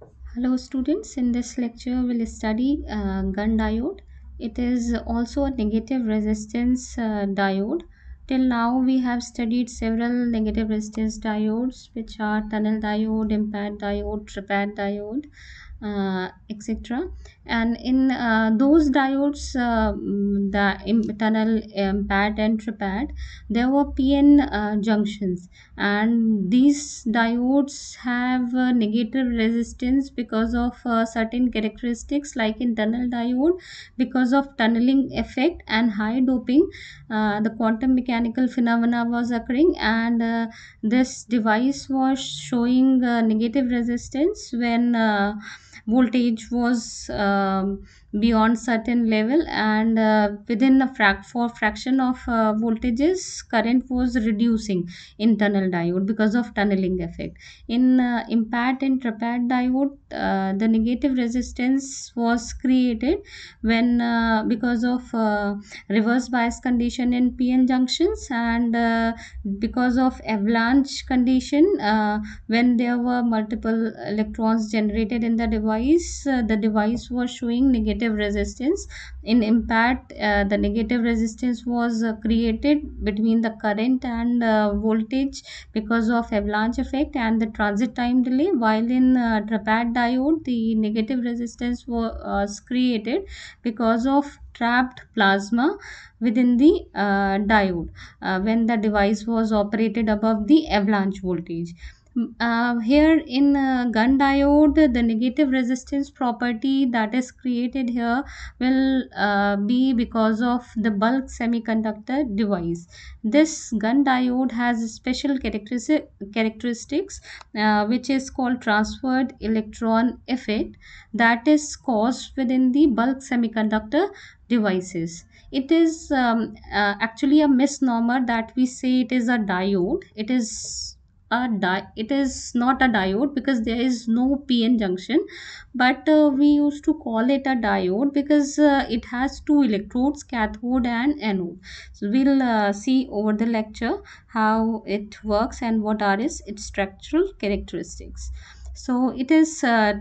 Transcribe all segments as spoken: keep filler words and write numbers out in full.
Hello students, in this lecture we'll study uh, gun diode. It is also a negative resistance uh, diode. Till now we have studied several negative resistance diodes, which are tunnel diode, impact diode, tripad diode, uh, et cetera. And in uh, those diodes, uh, mm, the im- tunnel, impact and tripad, there were P N uh, junctions, and these diodes have uh, negative resistance because of uh, certain characteristics, like in tunnel diode, because of tunneling effect and high doping, uh, the quantum mechanical phenomena was occurring, and uh, this device was showing uh, negative resistance when uh, voltage was um, beyond certain level, and uh, within a frac for fraction of uh, voltages, current was reducing in tunnel diode because of tunneling effect. In uh, impact and tripad diode, uh, the negative resistance was created when uh, because of uh, reverse bias condition in P N junctions, and uh, because of avalanche condition, uh, when there were multiple electrons generated in the device, uh, the device was showing negative resistance. In impact, uh, the negative resistance was uh, created between the current and uh, voltage because of avalanche effect and the transit time delay, while in uh, tripad diode the negative resistance wa- was created because of trapped plasma within the uh, diode uh, when the device was operated above the avalanche voltage. Mm, Uh, here in uh, gun diode, the negative resistance property that is created here will uh, be because of the bulk semiconductor device. This gun diode has special characteristic, characteristics, uh, which is called transferred electron effect, that is caused within the bulk semiconductor devices. It is um, uh, actually a misnomer that we say it is a diode. It is a di- it is not a diode because there is no P N junction, but uh, we used to call it a diode because uh, it has two electrodes, cathode and anode. So we'll uh, see over the lecture how it works and what are its, its structural characteristics. So it is uh,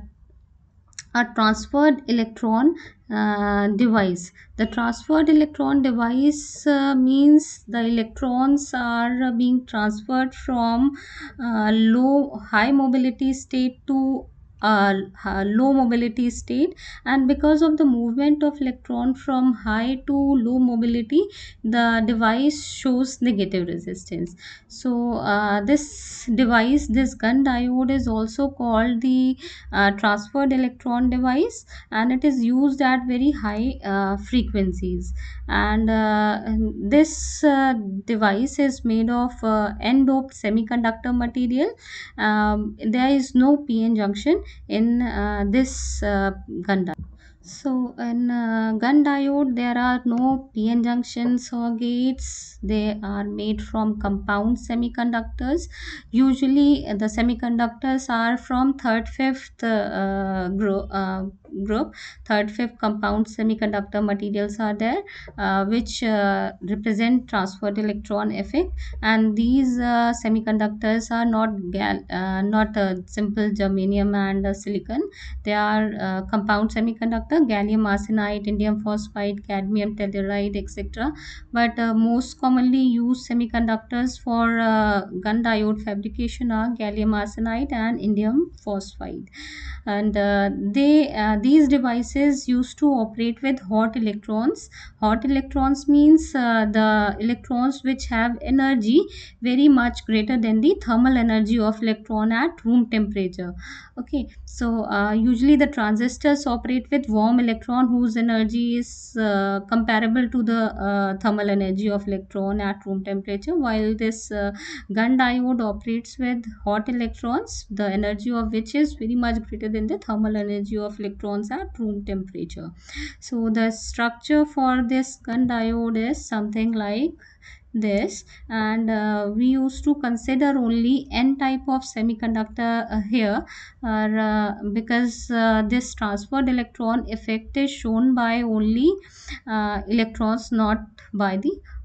a transferred electron uh, device. The transferred electron device uh, means the electrons are uh, being transferred from uh, low high mobility state to uh, uh, low mobility state, and because of the movement of electron from high to low mobility, the device shows negative resistance. So uh, this device, this gun diode, is also called the uh, transferred electron device, and it is used at very high uh, frequencies. And uh, this uh, device is made of uh, n-doped semiconductor material. Um, there is no P N junction in uh, this uh, gun diode. So in uh, gun diode, there are no P N junctions or gates. They are made from compound semiconductors. Usually, uh, the semiconductors are from third, fifth uh, group. Uh, group third, fifth compound semiconductor materials are there, uh, which uh, represent transferred electron effect. And these uh, semiconductors are not gal- uh, not uh, simple germanium and uh, silicon. They are uh, compound semiconductor, gallium arsenide, indium phosphide, cadmium telluride, et cetera. But uh, most commonly used semiconductors for uh, gun diode fabrication are gallium arsenide and indium phosphide. And uh, they uh, these devices used to operate with hot electrons. Hot electrons means uh, the electrons which have energy very much greater than the thermal energy of electron at room temperature. Okay, so uh, usually the transistors operate with warm electron whose energy is uh, comparable to the uh, thermal energy of electron at room temperature, while this uh, gun diode operates with hot electrons, the energy of which is very much greater than the thermal energy of electrons at room temperature. So the structure for this gun diode is something like this, and uh, we used to consider only n type of semiconductor uh, here, uh, uh, because uh, this transferred electron effect is shown by only uh, electrons, not by the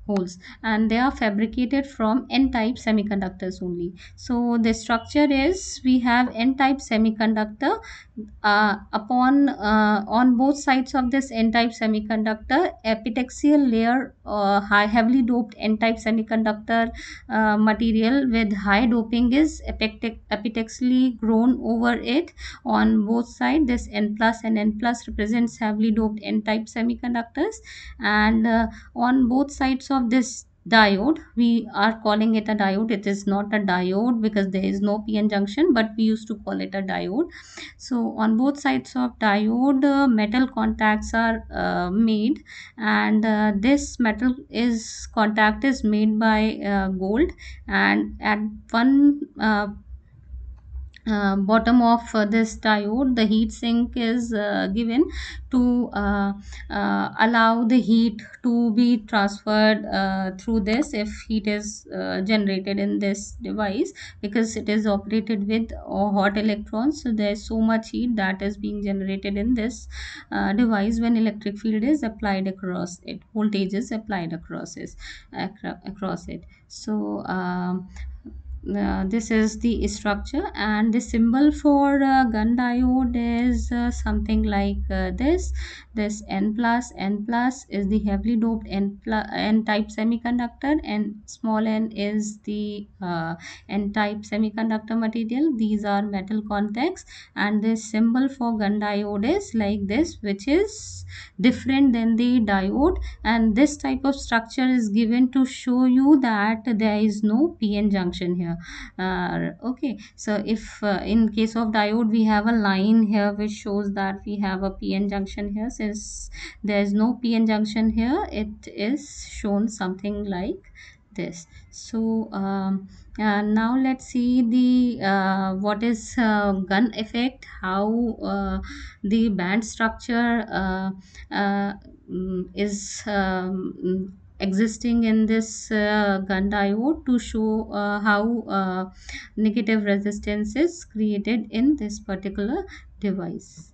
holes, and they are fabricated from n-type semiconductors only. So the structure is, we have n-type semiconductor. Uh, upon uh, on both sides of this n-type semiconductor, epitaxial layer, uh, high heavily doped n-type semiconductor uh, material with high doping is epitax- epitaxially grown over it. On both sides, this n plus and n plus represents heavily doped n-type semiconductors, and uh, on both sides of this diode, we are calling it a diode. It is not a diode because there is no p-n junction, but we used to call it a diode. So on both sides of diode, uh, metal contacts are uh, made, and uh, this metal is contact is made by uh, gold, and at one uh, uh, bottom of uh, this diode, the heat sink is uh, given to uh, uh, allow the heat to be transferred uh, through this, if heat is uh, generated in this device, because it is operated with uh, hot electrons. So there is so much heat that is being generated in this uh, device when electric field is applied across it, voltage is applied across it acro- across it. So um, uh, this is the structure, and the symbol for uh, gun diode is uh, something like uh, this. This n plus n plus is the heavily doped n plus n type semiconductor, and small n is the uh, n type semiconductor material. These are metal contacts, and this symbol for gun diode is like this, which is different than the diode, and this type of structure is given to show you that there is no p-n junction here. Uh, okay, so if uh, in case of diode, we have a line here which shows that we have a p-n junction here. Since there is no p-n junction here, it is shown something like this. So um, uh, now let's see the uh, what is uh, gun effect, how uh, the band structure uh, uh, mm, is um, mm, existing in this uh, gun diode, to show uh, how uh, negative resistance is created in this particular device.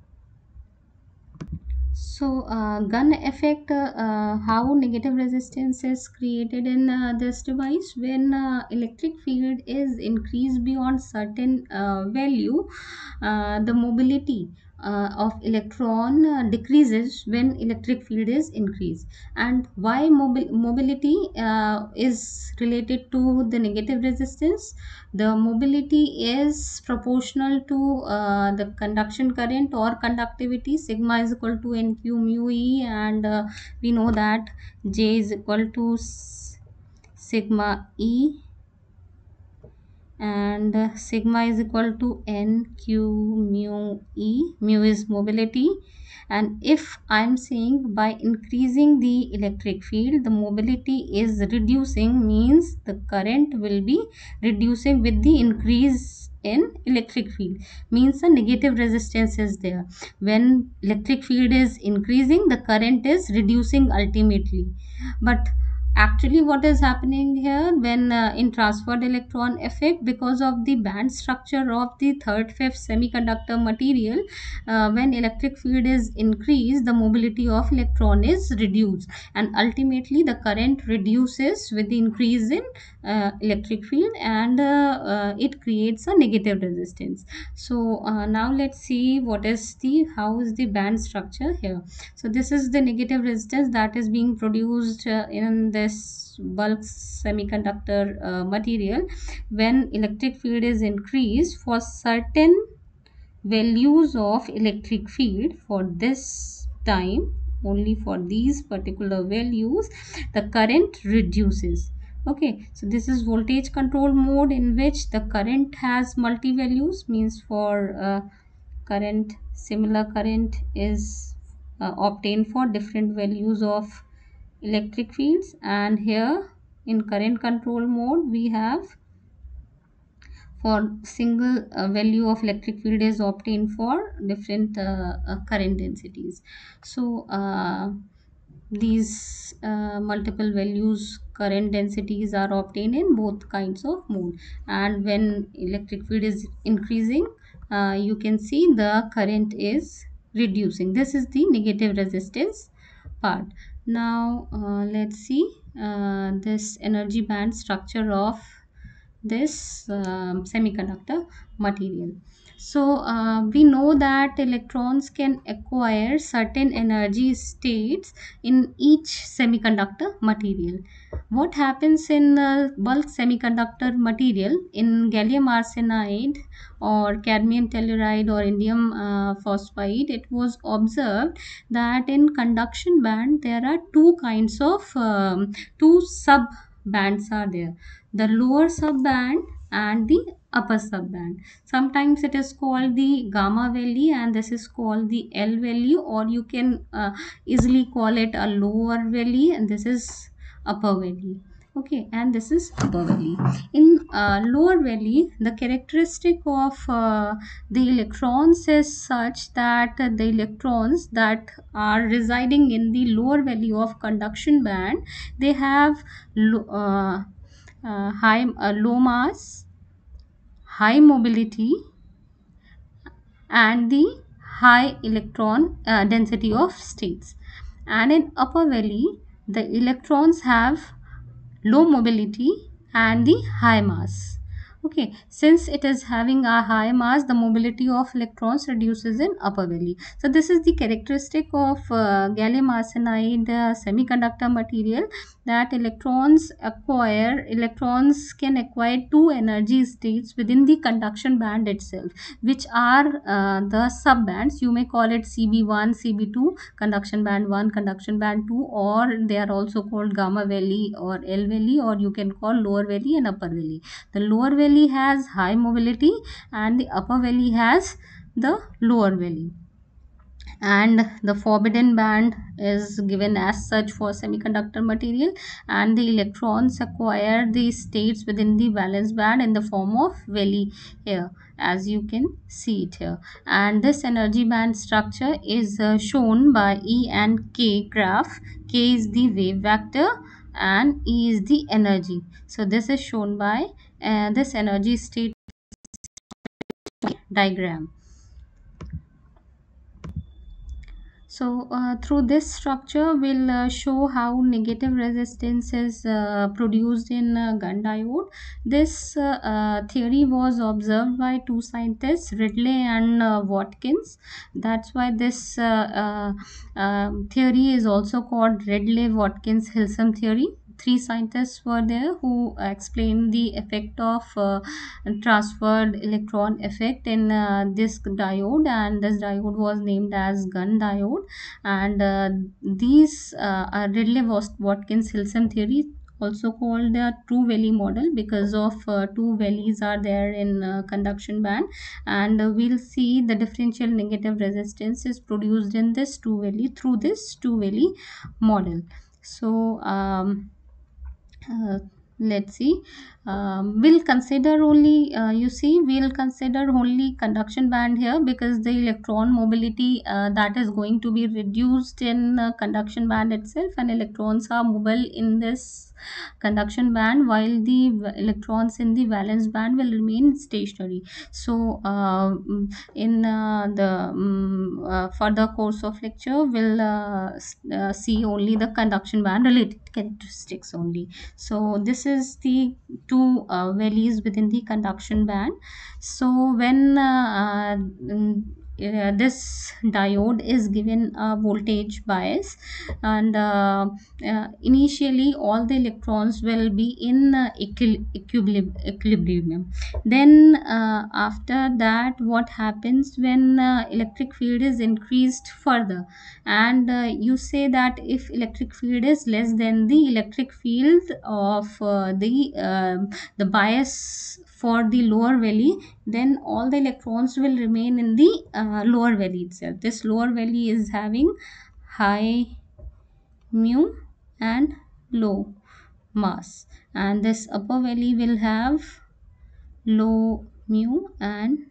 So, uh, gun effect, uh, uh, how negative resistance is created in uh, this device when uh, electric field is increased beyond certain uh, value, uh, the mobility uh, of electron uh, decreases when electric field is increased. And why mobi- mobility uh, is related to the negative resistance? The mobility is proportional to uh, the conduction current or conductivity. Sigma is equal to nq mu e, and uh, we know that J is equal to s- sigma e, and uh, sigma is equal to nq mu e. Mu is mobility, and if I'm saying by increasing the electric field the mobility is reducing, means the current will be reducing with the increase in electric field, means the negative resistance is there. When electric field is increasing, the current is reducing ultimately. But actually what is happening here, when uh, in transferred electron effect, because of the band structure of the third fifth semiconductor material, uh, when electric field is increased, the mobility of electron is reduced, and ultimately the current reduces with the increase in uh, electric field, and uh, uh, it creates a negative resistance. So uh, now let's see what is the how is the band structure here. So this is the negative resistance that is being produced uh, in this bulk semiconductor uh, material when electric field is increased for certain values of electric field. For this time, only for these particular values, the current reduces. Okay, so this is voltage control mode, in which the current has multi values, means for uh, current, similar current is uh, obtained for different values of electric fields. And here in current control mode, we have for single uh, value of electric field is obtained for different uh, uh, current densities. So uh, these uh, multiple values current densities are obtained in both kinds of mode, and when electric field is increasing, uh, you can see the current is reducing. This is the negative resistance part. Now uh, let's see uh, this energy band structure of this um, semiconductor material. So uh, we know that electrons can acquire certain energy states in each semiconductor material. What happens in uh, bulk semiconductor material in gallium arsenide or cadmium telluride or indium uh, phosphide? It was observed that in conduction band there are two kinds of um, two sub bands are there, the lower sub band and the upper sub band. Sometimes it is called the gamma valley and this is called the L valley, or you can uh, easily call it a lower valley and this is upper valley. Okay, and this is upper valley. In uh, lower valley, the characteristic of uh, the electrons is such that uh, the electrons that are residing in the lower valley of conduction band, they have lo- uh, uh, high uh, low mass, high mobility, and the high electron uh, density of states. And in upper valley, the electrons have low mobility and the high mass. Okay, since it is having a high mass, the mobility of electrons reduces in upper valley. So this is the characteristic of uh, gallium arsenide uh, semiconductor material, that electrons acquire electrons can acquire two energy states within the conduction band itself, which are uh, the sub bands. You may call it C B one, C B two, conduction band one, conduction band two, or they are also called gamma valley or L valley, or you can call lower valley and upper valley. The lower valley has high mobility and the upper valley has the lower valley. And the forbidden band is given as such for semiconductor material, and the electrons acquire the states within the valence band in the form of valley here, as you can see it here. And this energy band structure is uh, shown by E and K graph. K is the wave vector and E is the energy. So this is shown by uh, this energy state diagram. So uh, through this structure, we'll uh, show how negative resistance is uh, produced in uh, gun diode. This uh, uh, theory was observed by two scientists, Ridley and uh, Watkins. That's why this uh, uh, um, theory is also called Ridley-Watkins-Hilsum theory. Three scientists were there who explained the effect of uh, transferred electron effect in uh, this diode, and this diode was named as gun diode. And uh, these uh, are Ridley Watkins Hilsum theory, also called the true valley model, because of uh, two valleys are there in uh, conduction band. And uh, we'll see the differential negative resistance is produced in this two valley through this two valley model. So um, uh, let's see, um, we'll consider only uh, you see we'll consider only conduction band here, because the electron mobility uh, that is going to be reduced in uh, conduction band itself, and electrons are mobile in this conduction band, while the v- electrons in the valence band will remain stationary. So uh, mm, in uh, the um, uh, further course of lecture, we'll uh, s- uh, see only the conduction band related characteristics only. So this is the two uh, values within the conduction band. So when uh, uh, mm, uh, this diode is given a voltage bias, and uh, uh, initially all the electrons will be in uh, equil- equilib- equilibrium. Then uh, after that, what happens when uh, electric field is increased further, and uh, you say that if electric field is less than the electric field of uh, the um the bias for the lower valley, then all the electrons will remain in the uh, lower valley itself. This lower valley is having high mu and low mass, and this upper valley will have low mu and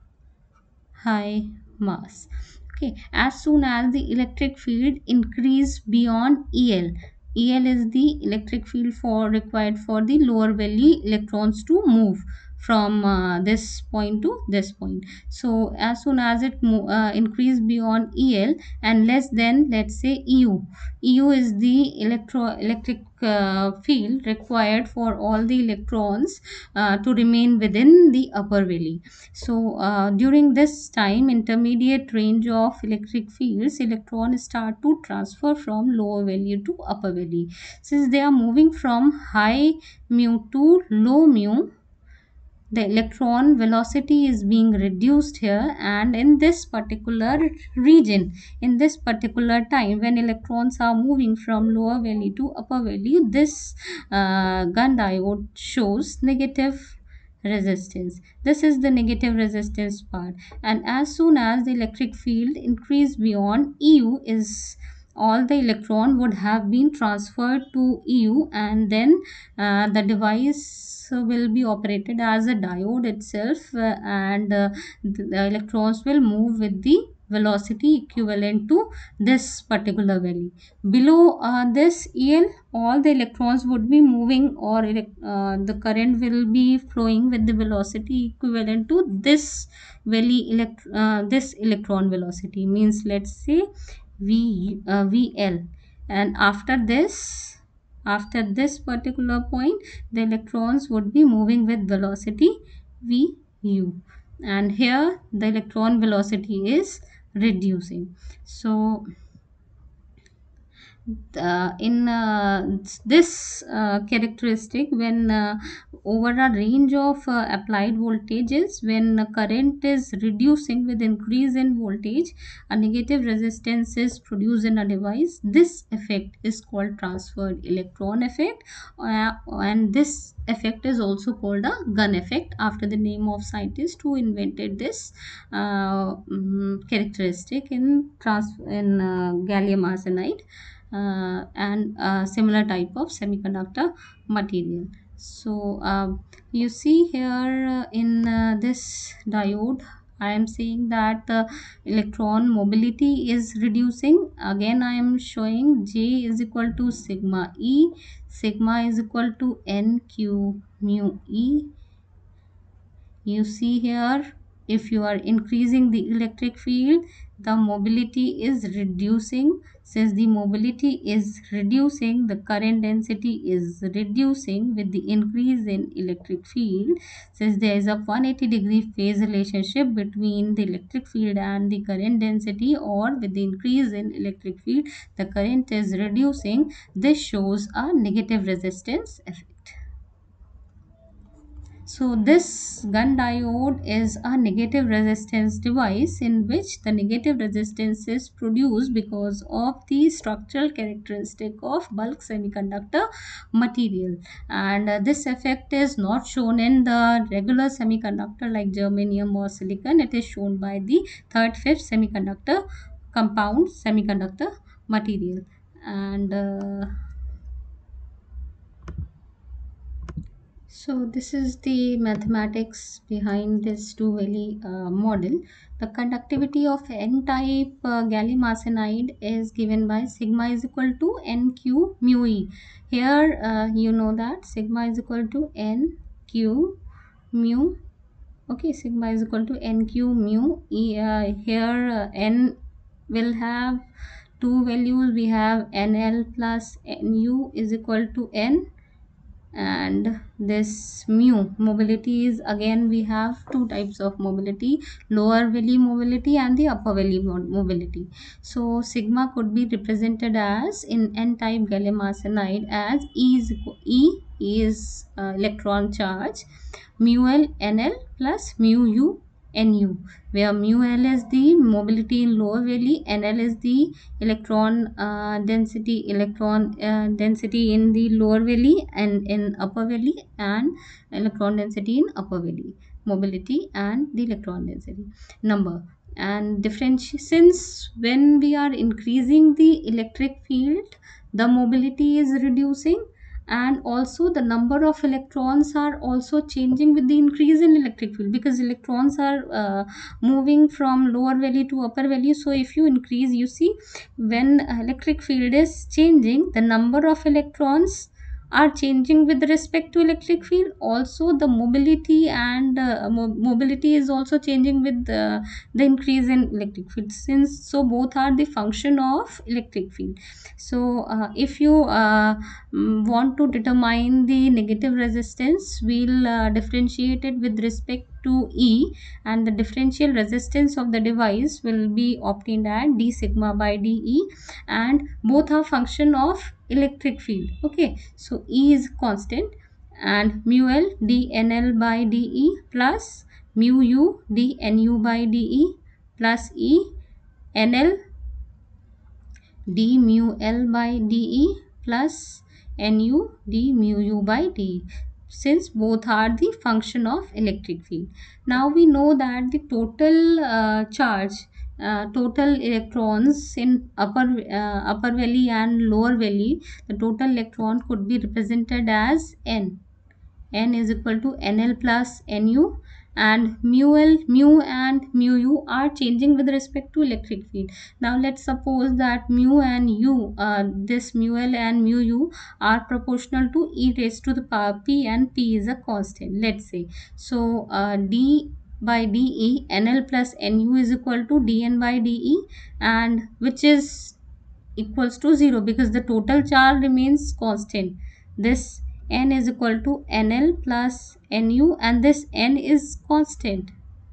high mass. Okay, as soon as the electric field increase beyond el, el is the electric field for required for the lower valley electrons to move from uh, this point to this point. So as soon as it mo- uh, increase beyond El and less than, let's say, Eu. Eu is the electro electric uh, field required for all the electrons uh, to remain within the upper valley. So uh, during this time, intermediate range of electric fields, electrons start to transfer from lower value to upper valley. Since they are moving from high mu to low mu, the electron velocity is being reduced here, and in this particular region, in this particular time, when electrons are moving from lower value to upper value, this uh, gun diode shows negative resistance. This is the negative resistance part, and as soon as the electric field increase beyond Eu, is all the electron would have been transferred to Eu, and then uh, the device will be operated as a diode itself, uh, and uh, the, the electrons will move with the velocity equivalent to this particular value. Below uh, this El, all the electrons would be moving, or elec- uh, the current will be flowing with the velocity equivalent to this value, elect- uh, this electron velocity, means let's say v uh, vl. And after this, after this particular point, the electrons would be moving with velocity vu, and here the electron velocity is reducing. So uh, in uh, this uh, characteristic, when uh, over a range of uh, applied voltages, when uh, current is reducing with increase in voltage, a negative resistance is produced in a device. This effect is called transferred electron effect, uh, and this effect is also called a gun effect, after the name of scientist who invented this uh, mm, characteristic in trans in uh, gallium arsenide uh, and uh, similar type of semiconductor material. So uh, you see here uh, in uh, this diode, I am saying that uh, electron mobility is reducing. Again, I am showing J is equal to sigma E. Sigma is equal to N Q mu E. You see here, if you are increasing the electric field, the mobility is reducing. Since the mobility is reducing, the current density is reducing with the increase in electric field. Since there is a one hundred eighty degree phase relationship between the electric field and the current density, or with the increase in electric field, the current is reducing. This shows a negative resistance effect. So this gun diode is a negative resistance device in which the negative resistance is produced because of the structural characteristic of bulk semiconductor material, and uh, this effect is not shown in the regular semiconductor like germanium or silicon. It is shown by the third fifth semiconductor compound semiconductor material. And uh, So this is the mathematics behind this two-valley uh, model. The conductivity of N-type uh, gallium arsenide is given by sigma is equal to Nq mu E. Here uh, you know that sigma is equal to Nq mu. Okay, sigma is equal to Nq mu E. Uh, here uh, N will have two values. We have N L plus Nu is equal to N, and this mu mobility is, again we have two types of mobility: lower valley mobility and the upper valley mobility. So sigma could be represented as, in n type gallium arsenide, as e is equal, e is uh, electron charge, mu l nl plus mu u Nu, where mu L is the mobility in lower valley, Nl is the electron uh, density electron uh, density in the lower valley and in upper valley, and electron density in upper valley, mobility and the electron density number. And differentiate, since when we are increasing the electric field, the mobility is reducing, and also the number of electrons are also changing with the increase in electric field, because electrons are uh, moving from lower value to upper value. So if you increase, you see, when electric field is changing, the number of electrons are changing with respect to electric field. Also the mobility and uh, mo- mobility is also changing with uh, the increase in electric field, since so both are the function of electric field. So uh, if you uh, mm, want to determine the negative resistance, we'll uh, differentiate it with respect to E, and the differential resistance of the device will be obtained at d sigma by de, and both are function of electric field. Okay, so E is constant, and mu L dnl by de plus mu u dnu by de plus E nl d mu L by de plus nu d mu u by de, since both are the function of electric field. Now we know that the total uh, charge, uh, total electrons in upper uh, upper valley and lower valley, the total electron could be represented as n. N is equal to nl plus nu, and mu l, mu and mu u are changing with respect to electric field. Now let's suppose that mu and u, uh, this mu l and mu u are proportional to e raised to the power p, and p is a constant, let's say. So uh, d by de, nl plus nu is equal to dn by de, and which is equals to zero because the total charge remains constant. This n is equal to nl plus nu, and this n is constant.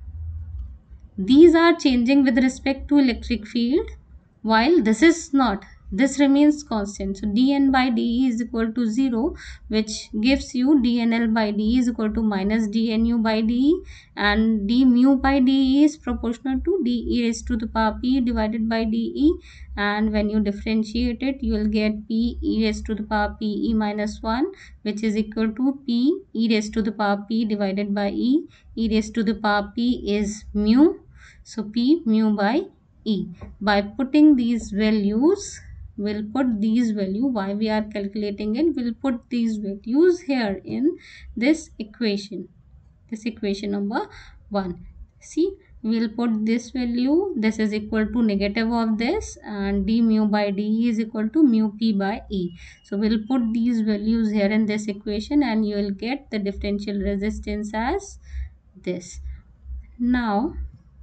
These are changing with respect to electric field, while this is not. This remains constant. So dn by de is equal to zero, which gives you dnl by de is equal to minus dnu by de, and d mu by de is proportional to d e raised to the power p divided by de, and when you differentiate it, you will get p e raised to the power p e minus one, which is equal to p e raised to the power p divided by e. E raised to the power p is mu, so p mu by e. By putting these values, we'll put these value, why we are calculating it, we'll put these values here in this equation, this equation number one. See, we'll put this value, this is equal to negative of this, and d mu by de is equal to mu p by e. So we'll put these values here in this equation, and you will get the differential resistance as this. Now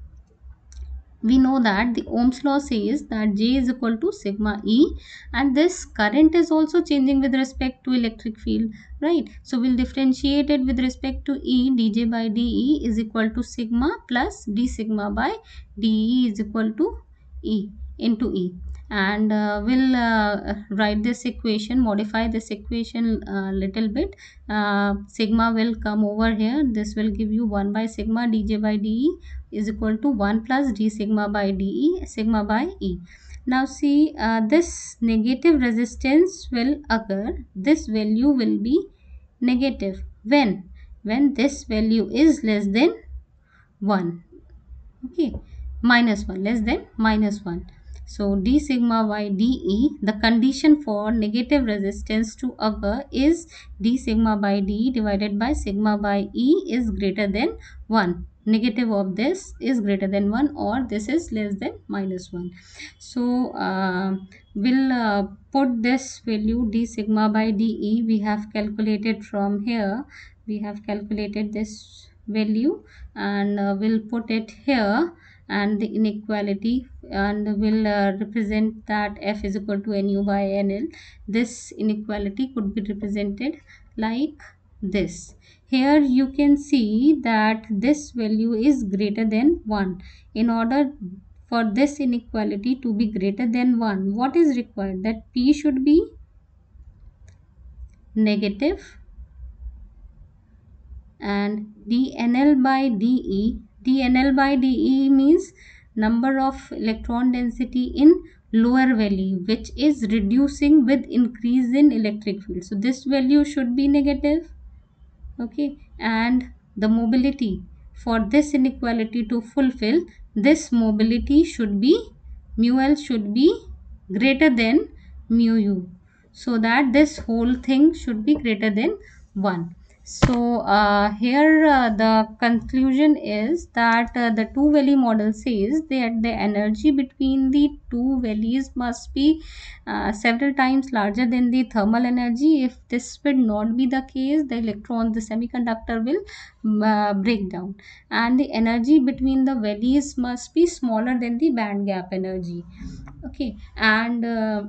we know that the Ohm's law says that J is equal to sigma E, and this current is also changing with respect to electric field, right? So we'll differentiate it with respect to E. Dj by De is equal to sigma plus d sigma by De is equal to E into E, and uh, we'll uh, write this equation, modify this equation a little bit. Uh, sigma will come over here, this will give you one by sigma dj by de is equal to one plus d sigma by de, sigma by e. Now see, uh, this negative resistance will occur, this value will be negative when when this value is less than one. Okay, minus one, less than minus one. So d sigma by de, the condition for negative resistance to occur is d sigma by de divided by sigma by e is greater than one. Negative of this is greater than one, or this is less than minus one. So uh, we'll uh, put this value d sigma by de, we have calculated from here, we have calculated this value, and uh, we'll put it here, and the inequality, and will uh, represent that f is equal to nu by nl. This inequality could be represented like this. Here you can see that this value is greater than one. In order for this inequality to be greater than one, what is required? That p should be negative, and dnl by de, dnl by de means number of electron density in lower valley, which is reducing with increase in electric field. So this value should be negative. Okay, and the mobility, for this inequality to fulfill, this mobility should be, mu l should be greater than mu u, so that this whole thing should be greater than one. So uh, here uh, the conclusion is that uh, the two valley model says that the energy between the two valleys must be uh, several times larger than the thermal energy. If this would not be the case, the electron, the semiconductor will uh, break down, and the energy between the valleys must be smaller than the band gap energy. Okay, and uh,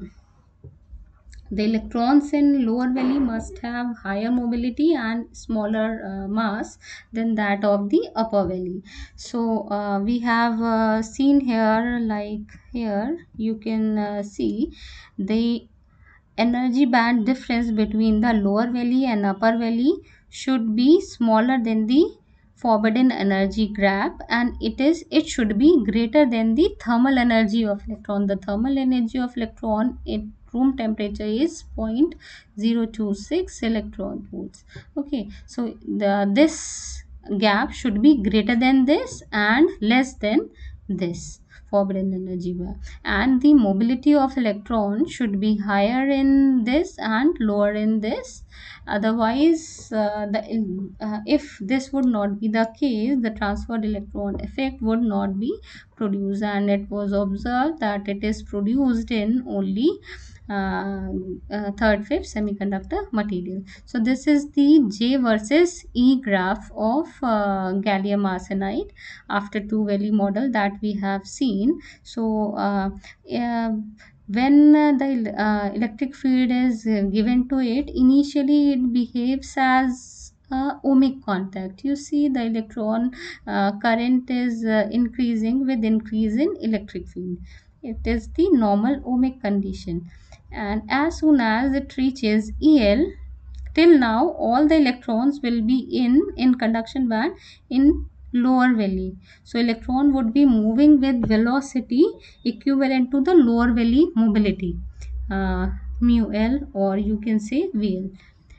the electrons in lower valley must have higher mobility and smaller uh, mass than that of the upper valley. So uh, we have uh, seen here, like here you can uh, see the energy band difference between the lower valley and upper valley should be smaller than the forbidden energy gap, and it is it should be greater than the thermal energy of electron. The thermal energy of electron at room temperature is zero point zero two six electron volts. Okay, so the this gap should be greater than this and less than this forbidden energy gap, and the mobility of electron should be higher in this and lower in this. Otherwise uh, the uh, if this would not be the case, the transferred electron effect would not be produced, and it was observed that it is produced in only uh, uh, third fifth semiconductor material. So this is the J versus E graph of uh, gallium arsenide after two valley model that we have seen. So uh, uh, when uh, the uh, electric field is uh, given to it, initially it behaves as a ohmic contact. You see the electron uh, current is uh, increasing with increase in electric field. It is the normal ohmic condition, and as soon as it reaches E L, till now all the electrons will be in in conduction band in lower valley. So electron would be moving with velocity equivalent to the lower valley mobility, uh, mu L, or you can say V L.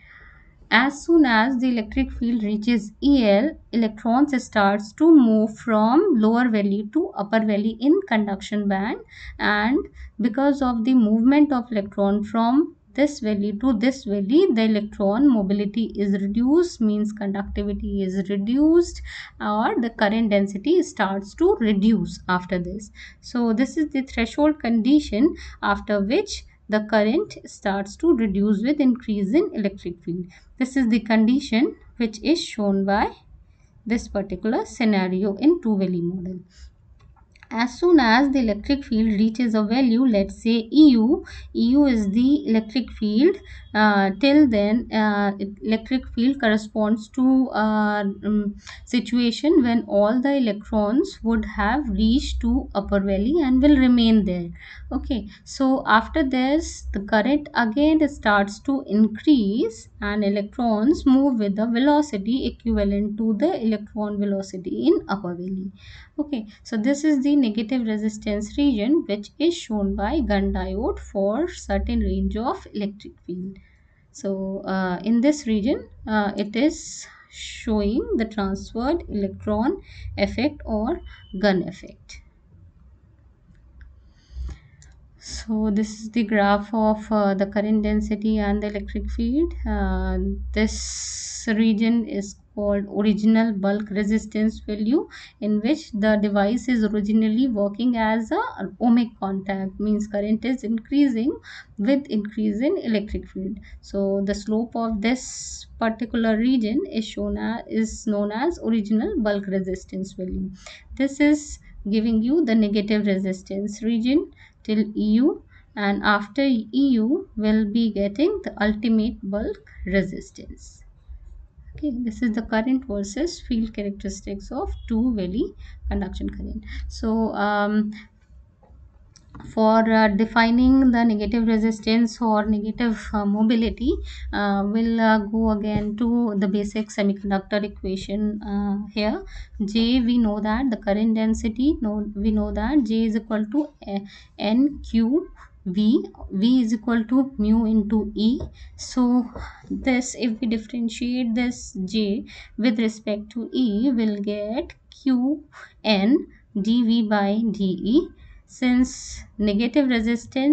As soon as the electric field reaches E L, electrons starts to move from lower valley to upper valley in conduction band, and because of the movement of electron from this valley to this valley, the electron mobility is reduced, means conductivity is reduced, or the current density starts to reduce after this. So this is the threshold condition after which the current starts to reduce with increase in electric field. This is the condition which is shown by this particular scenario in two valley model. As soon as the electric field reaches a value, let's say E U, E U is the electric field. Uh, till then, uh, electric field corresponds to a um, situation when all the electrons would have reached to upper valley and will remain there. Okay, so after this, the current again starts to increase and electrons move with the velocity equivalent to the electron velocity in upper valley. Okay, so this is the negative resistance region which is shown by Gunn diode for certain range of electric field. So uh, in this region uh, it is showing the transferred electron effect or Gunn effect. So this is the graph of uh, the current density and the electric field. Uh, this region is called original bulk resistance value, in which the device is originally working as a ohmic contact, means current is increasing with increase in electric field. So the slope of this particular region is shown as is known as original bulk resistance value. This is giving you the negative resistance region till E U, and after E U will be getting the ultimate bulk resistance. Okay, this is the current versus field characteristics of two valley conduction current. So um, for uh, defining the negative resistance or negative uh, mobility, uh, we'll uh, go again to the basic semiconductor equation. Uh, here J, we know that the current density, no, we know that J is equal to uh, N Q V. V is equal to mu into E. So this, if we differentiate this J with respect to E, we'll get Q N dV by dE. Since negative resistance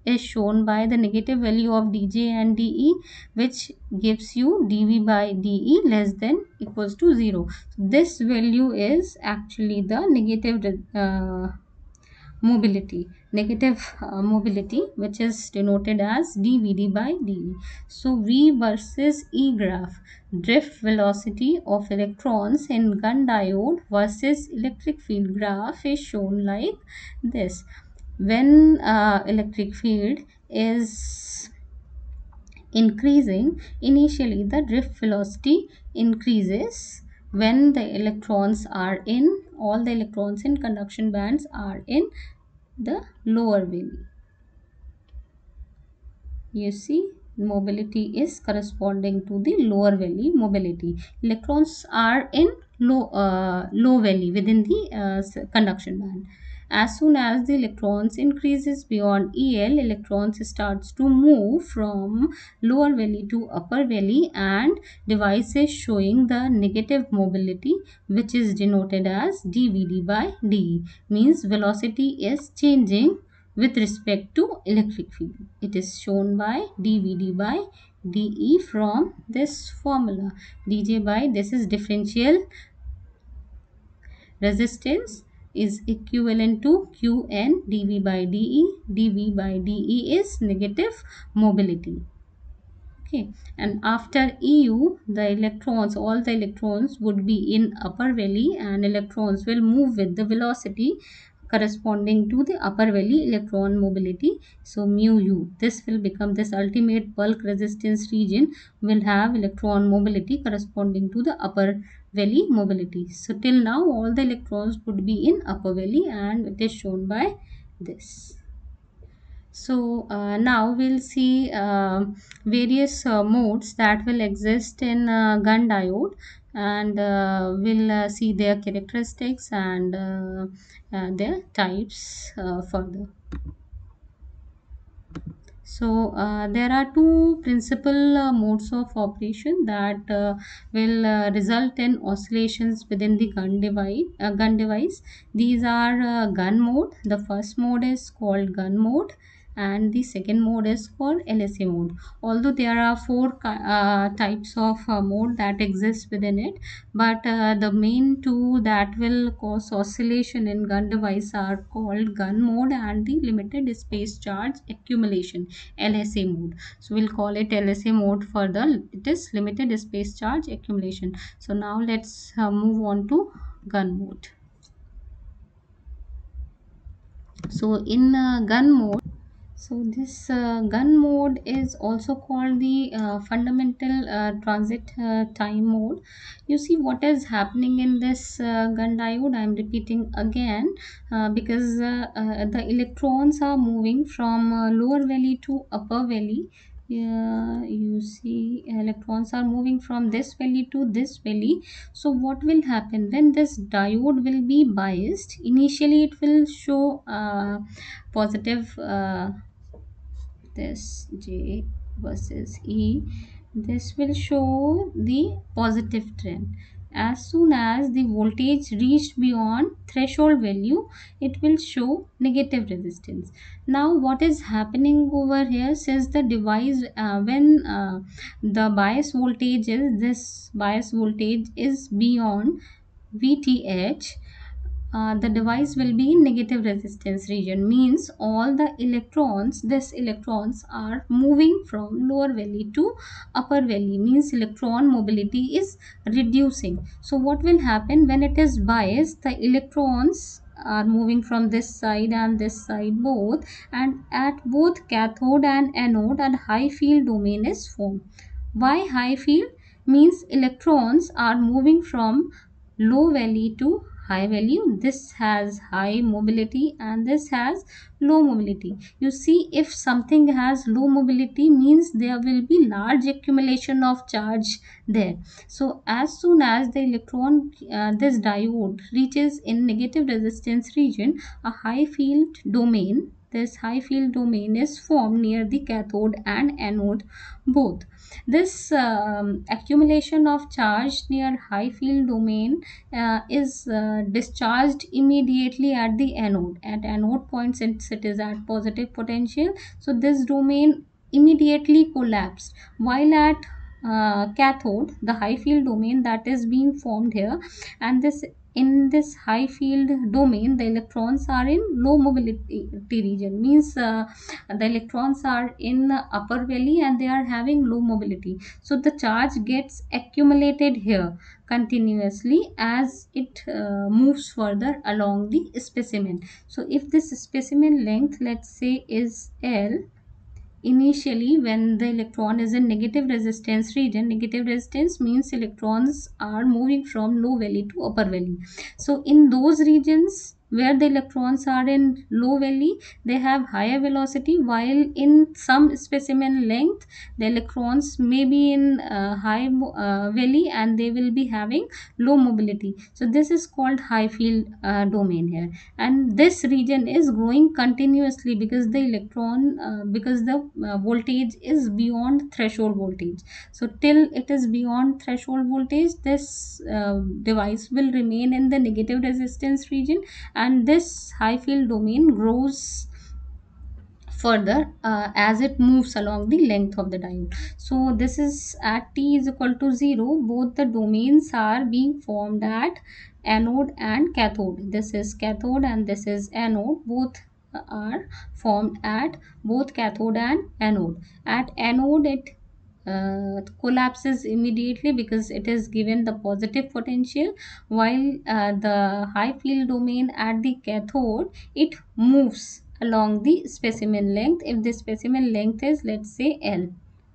is shown by the negative value of dj and de, which gives you dv by de less than equals to zero. This value is actually the negative uh, mobility, negative uh, mobility, which is denoted as dvd by de. So v versus e graph, drift velocity of electrons in gun diode versus electric field graph is shown like this. When uh, electric field is increasing, initially the drift velocity increases when the electrons are in, all the electrons in conduction bands are in the lower valley. You see, mobility is corresponding to the lower valley mobility. Electrons are in low uh, low valley within the uh, conduction band. As soon as the electrons increases beyond el, electrons starts to move from lower valley to upper valley, and device is showing the negative mobility, which is denoted as dvd by de, means velocity is changing with respect to electric field. It is shown by dvd by de from this formula. Dj by, this is differential resistance, is equivalent to qn dv by de. Dv by de is negative mobility. Okay, and after eu, the electrons, all the electrons would be in upper valley, and electrons will move with the velocity corresponding to the upper valley electron mobility. So mu u, this will become, this ultimate bulk resistance region will have electron mobility corresponding to the upper valley mobility. So till now all the electrons would be in upper valley, and it is shown by this. So uh, now we'll see uh, various uh, modes that will exist in uh, gun diode, and uh, we'll uh, see their characteristics and uh, uh, their types uh, further. So uh, there are two principal uh, modes of operation that uh, will uh, result in oscillations within the gun device. Uh, gun device. These are uh, gun mode. The first mode is called gun mode, and the second mode is called L S A mode. Although there are four uh, types of uh, mode that exist within it, but uh, the main two that will cause oscillation in gun device are called gun mode and the limited space charge accumulation, L S A mode. So we'll call it L S A mode for the, it is limited space charge accumulation. So now let's uh, move on to gun mode. So in uh, gun mode, so this uh, gun mode is also called the uh, fundamental uh, transit uh, time mode. You see what is happening in this uh, gun diode. I am repeating again uh, because uh, uh, the electrons are moving from uh, lower valley to upper valley. Yeah, you see electrons are moving from this valley to this valley. So what will happen when this diode will be biased? Initially it will show uh, positive uh, this J versus E, this will show the positive trend. As soon as the voltage reached beyond threshold value, it will show negative resistance. Now what is happening over here, since the device uh, when uh, the bias voltage is, this bias voltage is beyond V T H, uh, the device will be in negative resistance region, means all the electrons, this electrons are moving from lower valley to upper valley, means electron mobility is reducing. So what will happen when it is biased, the electrons are moving from this side and this side both, and at both cathode and anode a high field domain is formed. Why high field? Means electrons are moving from low value to high value. This has high mobility and this has low mobility. You see, if something has low mobility, means there will be large accumulation of charge there. So as soon as the electron uh, this diode reaches in negative resistance region, a high field domain, this high field domain is formed near the cathode and anode both. This um, accumulation of charge near high field domain uh, is uh, discharged immediately at the anode. At anode point, since it is at positive potential, so this domain immediately collapsed, while at uh, cathode, the high field domain that is being formed here, and this in this high field domain, the electrons are in low mobility region, means uh, the electrons are in the upper valley and they are having low mobility. So the charge gets accumulated here continuously as it uh, moves further along the specimen. So if this specimen length, let's say, is L, initially when the electron is in negative resistance region, negative resistance means electrons are moving from low valley to upper valley. So in those regions where the electrons are in low valley, they have higher velocity, while in some specimen length the electrons may be in uh, high uh, valley and they will be having low mobility. So this is called high field uh, domain here, and this region is growing continuously because the electron uh, because the uh, voltage is beyond threshold voltage. So till it is beyond threshold voltage, this uh, device will remain in the negative resistance region, and this high field domain grows further uh, as it moves along the length of the diode. So this is at t is equal to zero, both the domains are being formed at anode and cathode. This is cathode and this is anode, both are formed at both cathode and anode. At anode, it uh, collapses immediately because it is given the positive potential, while uh, the high field domain at the cathode, it moves along the specimen length. If the specimen length is, let's say, L,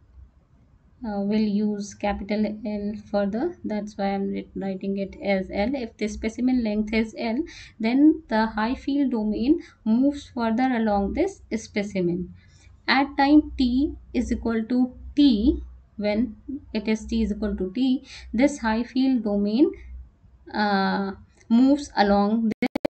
uh, we'll use capital L further, that's why I'm writing it as L. If the specimen length is L, then the high field domain moves further along this specimen. At time t is equal to t, when it is t is equal to t, this high field domain uh, moves along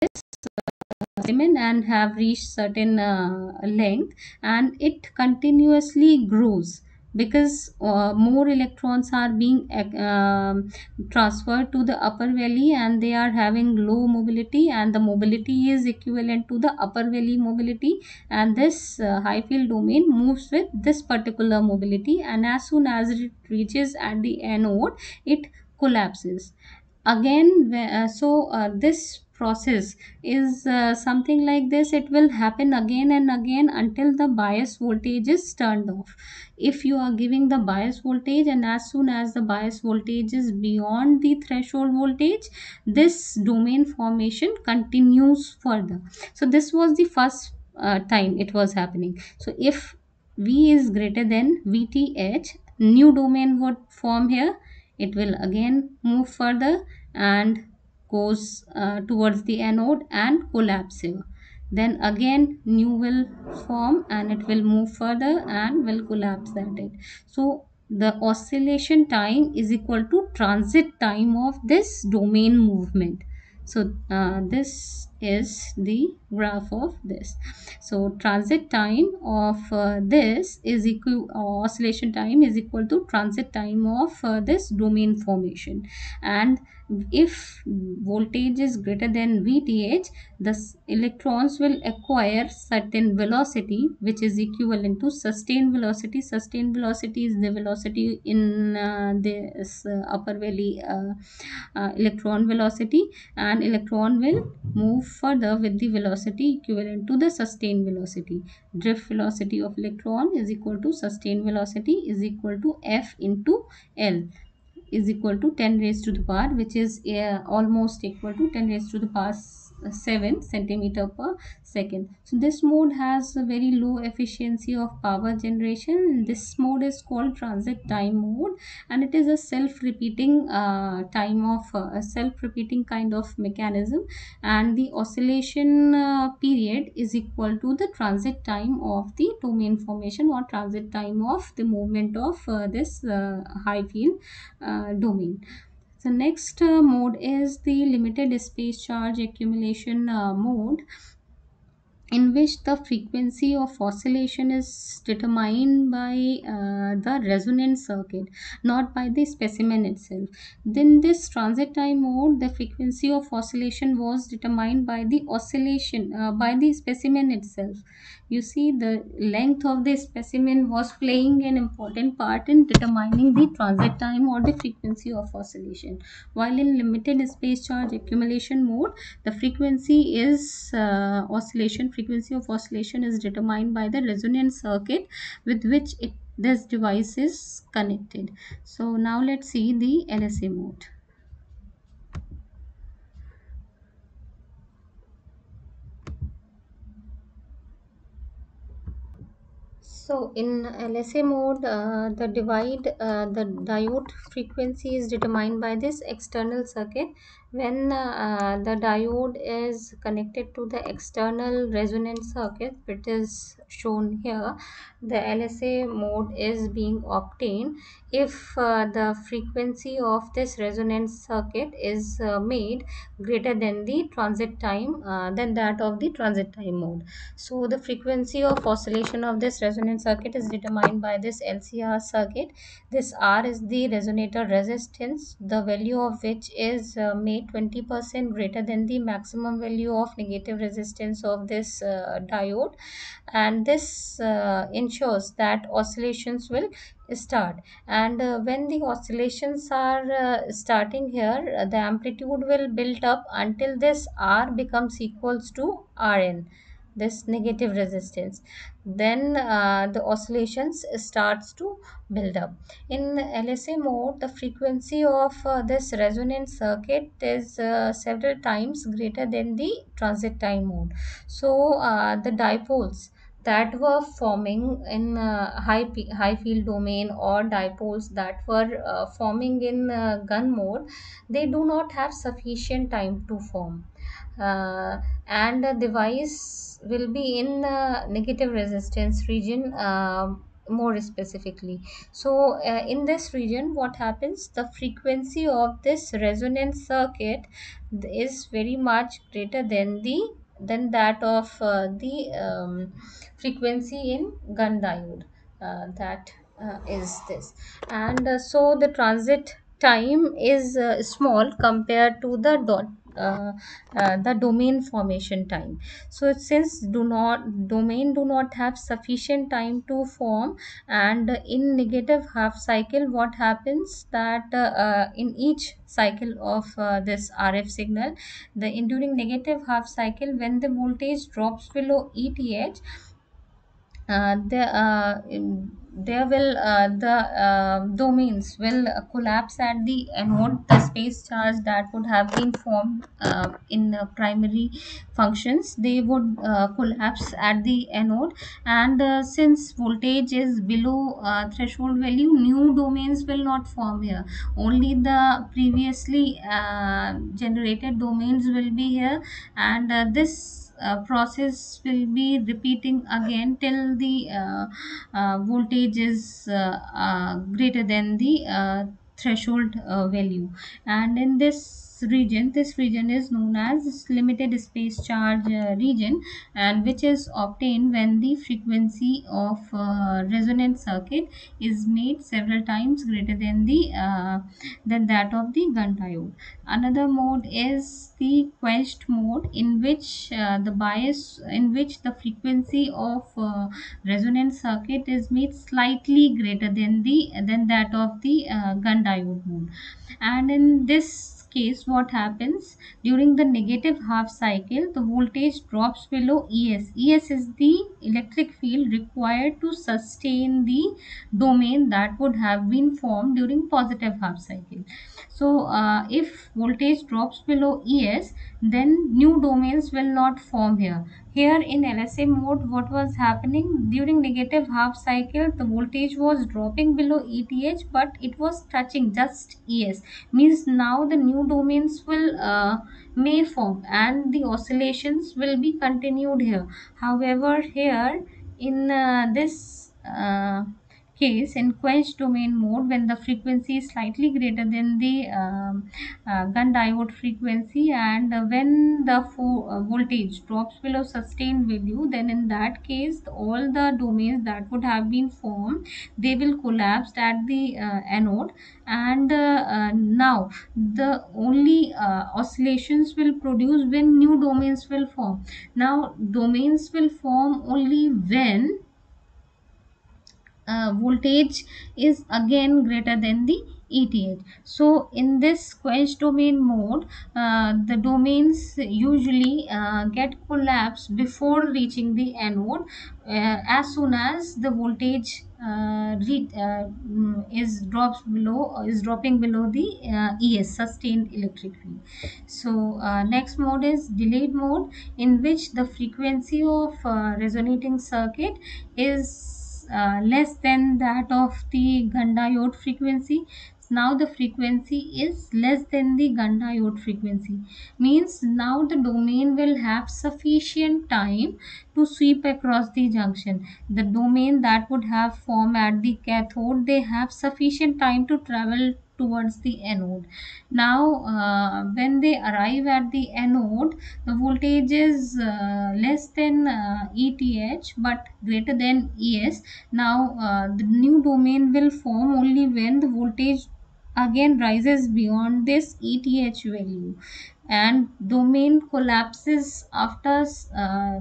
specimen and have reached certain uh, length, and it continuously grows because uh, more electrons are being uh, transferred to the upper valley and they are having low mobility, and the mobility is equivalent to the upper valley mobility, and this uh, high field domain moves with this particular mobility, and as soon as it reaches at the anode, it collapses again. Uh, so uh, this process is uh, something like this. It will happen again and again until the bias voltage is turned off. If you are giving the bias voltage, and as soon as the bias voltage is beyond the threshold voltage, this domain formation continues further. So this was the first uh, time it was happening. So if V is greater than V T H, new domain would form here. It will again move further and goes uh, towards the anode and collapse here. Then again new will form and it will move further and will collapse at it. So the oscillation time is equal to transit time of this domain movement. So uh, this is the graph of this. So transit time of uh, this is equal, uh, oscillation time is equal to transit time of uh, this domain formation. And if voltage is greater than V T H, the electrons will acquire certain velocity which is equivalent to sustained velocity. Sustained velocity is the velocity in uh, this uh, upper valley uh, uh, electron velocity, and electron will move further with the velocity equivalent to the sustained velocity. Drift velocity of electron is equal to sustained velocity is equal to F into L, is equal to ten raised to the power, which is uh, almost equal to ten raised to the power seven centimeter per second. So this mode has a very low efficiency of power generation. This mode is called transit time mode, and it is a self-repeating uh, time of uh, a self-repeating kind of mechanism, and the oscillation uh, period is equal to the transit time of the domain formation, or transit time of the movement of uh, this uh, high field uh, domain. The next uh, mode is the limited space charge accumulation uh, mode. in which the frequency of oscillation is determined by uh, the resonance circuit, not by the specimen itself. Then this transit time mode, the frequency of oscillation was determined by the oscillation uh, by the specimen itself. You see, the length of the specimen was playing an important part in determining the transit time or the frequency of oscillation. While in limited space charge accumulation mode, the frequency is uh, oscillation frequency of oscillation is determined by the resonance circuit with which it this device is connected. So now let's see the L S A mode. So in L S A mode, uh, the divide uh, the diode frequency is determined by this external circuit. When uh, the diode is connected to the external resonance circuit, which is shown here, the L S A mode is being obtained if uh, the frequency of this resonance circuit is uh, made greater than the transit time uh, than that of the transit time mode. So the frequency of oscillation of this resonance circuit is determined by this L C R circuit. This R is the resonator resistance, the value of which is uh, made twenty percent greater than the maximum value of negative resistance of this uh, diode, and this uh, ensures that oscillations will start. And uh, when the oscillations are uh, starting here, uh, the amplitude will build up until this R becomes equals to Rn, this negative resistance. Then uh, the oscillations starts to build up. In L S A mode, the frequency of uh, this resonance circuit is uh, several times greater than the transit time mode. So uh, the dipoles that were forming in uh, high p- high field domain, or dipoles that were uh, forming in uh, gun mode, they do not have sufficient time to form, uh, and the device will be in uh, negative resistance region, uh, more specifically. So uh, in this region, what happens, the frequency of this resonance circuit is very much greater than the than that of uh, the um, frequency in gun diode, uh, that uh, is this. And uh, so the transit time is uh, small compared to the dot uh, uh, the domain formation time. So since do not domain do not have sufficient time to form, and in negative half cycle, what happens that uh, uh, in each cycle of uh, this R F signal, the in during negative half cycle, when the voltage drops below E T H, uh, the, uh, in- there will uh, the uh, domains will uh, collapse at the anode. The space charge that would have been formed uh, in the primary functions, they would uh, collapse at the anode. And uh, since voltage is below uh, threshold value, new domains will not form here. Only the previously uh, generated domains will be here, and uh, this uh, process will be repeating again till the uh, uh, voltage is uh, uh, greater than the uh, threshold uh, value. And in this region this region is known as limited space charge uh, region, and which is obtained when the frequency of uh, resonance circuit is made several times greater than the uh, than that of the gun diode. Another mode is the quenched mode, in which uh, the bias in which the frequency of uh, resonance circuit is made slightly greater than the than that of the uh, gun diode mode. And in this case, what happens, during the negative half cycle, the voltage drops below Es. Es is the electric field required to sustain the domain that would have been formed during positive half cycle. So uh, if voltage drops below Es, then new domains will not form here. Here in L S A mode, what was happening, during negative half cycle, the voltage was dropping below E T H, but it was touching just Es. Means now the new domains will uh, may form, and the oscillations will be continued here. However, here in uh, this uh, case, in quench domain mode, when the frequency is slightly greater than the um, uh, gun diode frequency, and uh, when the fo- uh, voltage drops below sustained value, then in that case all the domains that would have been formed, they will collapse at the uh, anode. And uh, uh, now the only uh, oscillations will produce when new domains will form. Now domains will form only when uh, voltage is again greater than the E T H. So in this quench domain mode, uh, the domains usually uh, get collapsed before reaching the anode uh, as soon as the voltage uh, re- uh, mm, is drops below is dropping below the uh, E S, sustained electric field. So uh, next mode is delayed mode, in which the frequency of uh, resonating circuit is uh, less than that of the gun diode frequency. Now the frequency is less than the gun diode frequency, means now the domain will have sufficient time to sweep across the junction. The domain that would have formed at the cathode, they have sufficient time to travel towards the anode. Now uh, when they arrive at the anode, the voltage is uh, less than uh, E T H but greater than E S. Now uh, the new domain will form only when the voltage again rises beyond this E T H value, and domain collapses after uh,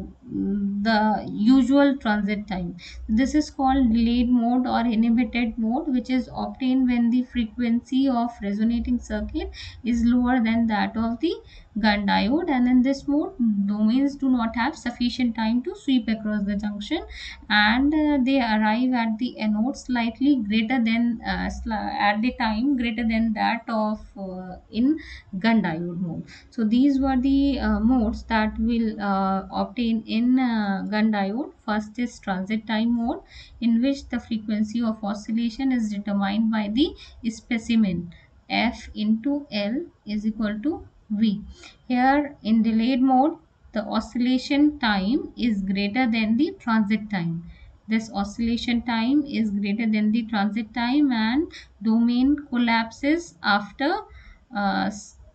the usual transit time. This is called delayed mode or inhibited mode, which is obtained when the frequency of resonating circuit is lower than that of the gun diode. And in this mode, domains do not have sufficient time to sweep across the junction, and uh, they arrive at the anode slightly greater than uh, sli- at the time greater than that of uh, in gun diode mode. So these were the uh, modes that will uh, obtain in uh, gun diode. First is transit time mode, in which the frequency of oscillation is determined by the specimen. F into L is equal to V. Here in delayed mode, the oscillation time is greater than the transit time. This oscillation time is greater than the transit time, and domain collapses after uh,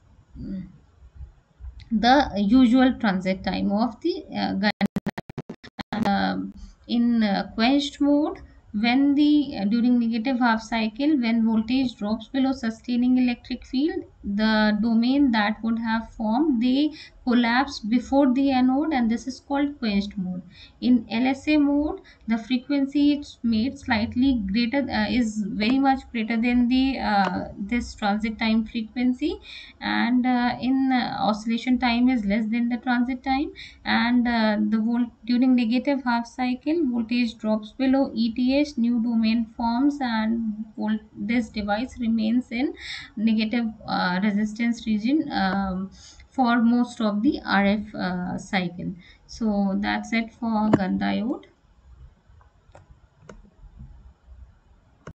the usual transit time of the uh, gun. Um, in uh, quenched mode, when the uh, during negative half cycle, when voltage drops below sustaining electric field, the domain that would have formed, they collapse before the anode, and this is called quenched mode. In L S A mode, the frequency is made slightly greater, uh, is very much greater than the uh, this transit time frequency, and uh, in uh, oscillation time is less than the transit time, and uh, the volt during negative half cycle, voltage drops below E T H, new domain forms, and volt this device remains in negative uh, resistance region um, for most of the R F uh, cycle. So that's it for gun diode.